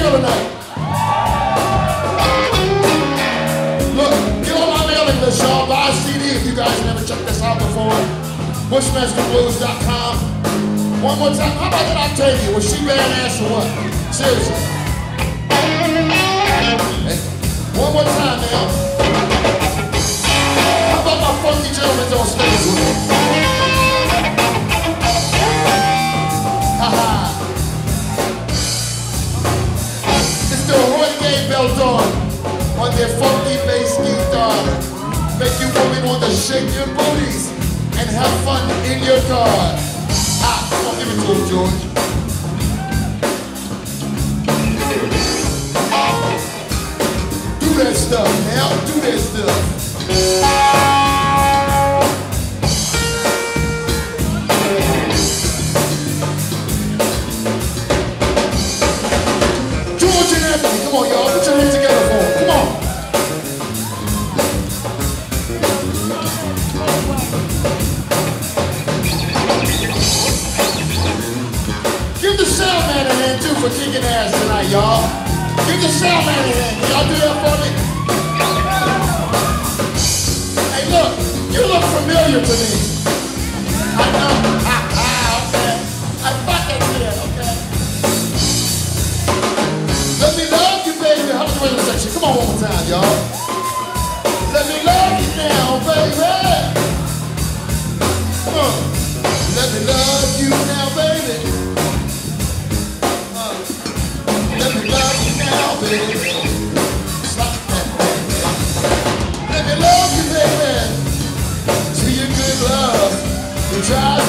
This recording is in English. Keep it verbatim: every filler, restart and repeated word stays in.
feel tonight? Look, get on my mailing list, y'all. Buy a C D if you guys never checked this out before. Bushmaster Blues dot com. One more time. How about that Octavia? Was she badass or what? Seriously. Hey, one more time now. How about my funky gentlemen on stage with me? Haha. It's the Roy Belton on their funky bass guitar. Make you women want to shake your booties and have fun in your car. Ah, come on, give it to him, George. Do that stuff now, do that stuff. George and Anthony, come on, y'all, put your hands together for him. Come on. Give the sound man a hand too for kicking ass tonight, y'all. Give the sound man a hand. Can y'all do that for me? Hey, look, you look familiar to me. I know. Ah, ah, okay. I fucking did, okay. Let me love you, baby. How about the rhythm section? Come on, one more time, y'all. Let me love you now, baby. Uh, let me love you now, baby. Let me love you now, baby. Stop that. Let me love you, baby. See your good love. You drive